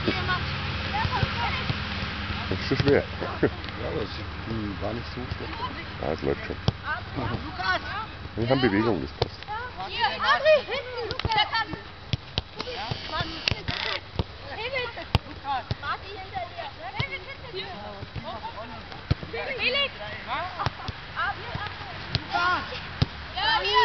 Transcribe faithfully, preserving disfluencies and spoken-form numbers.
Das ist schon schwer. Ja, das hm, war nicht so schlecht. Ja, es läuft schon. Lukas! Wir haben Bewegung, das passt. Hier, Adri, hinten, Lukas! Der kann... Mann, David! Lukas! Marti hinter dir! David, hinter dir! Felix! Lukas! Ja, hier!